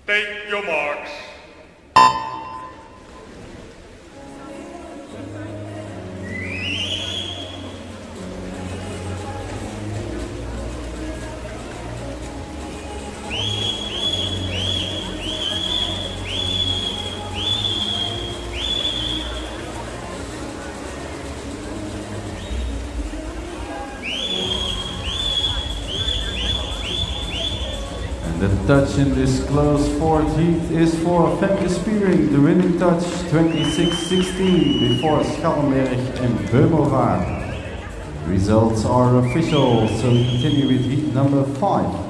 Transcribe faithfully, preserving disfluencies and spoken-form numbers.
Take your marks. The touch in this close fourth heat is for Femke Spiering, the winning touch twenty-six sixteen before Schallenberg and Beumelvaart. Results are official, so we continue with heat number five.